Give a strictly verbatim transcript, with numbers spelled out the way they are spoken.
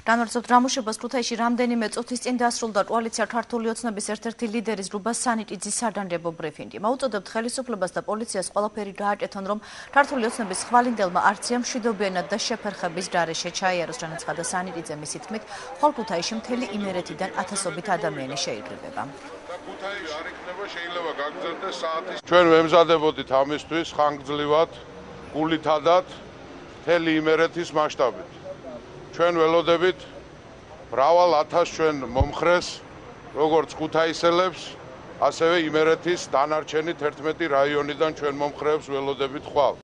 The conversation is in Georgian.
განვაცხადოთ, რამუშებას ქუთაისში რამდენიმე წუთის წინ დასრულდა კოალიცია ქართული ოცნების ერთ-ერთი ლიდერის რუბა სანიკიძის სადანდებო ბრიფინგი. მოუწოდებთ ხელისუფლებას და პოლიციას ყველაფერი გააკეთონ, რომ ქართული ოცნების ხვალინდელმა აქცია მშვიდობიანად და შეფერხების გარეშე ჩაიაროს, განაცხადა სანიკიძე. მისი თქმით, ხოლ ქუთაისში მთელი იმერეთიდან ათასობით ადამიანი შეიკრიბება. ჩვენ ვემზადებოდით ამისთვის ხანგრძლივად, გულითადად, მთელი იმერეთის მასშტაბით. ჩვენ ველოდებით მრავალ ათას ჩვენ მომხრეს, როგორც ქუთაისელებს, ასევე იმერეთის დანარჩენი თერთმეტი რაიონიდან ჩვენ მომხრეებს ველოდებით ხვალ.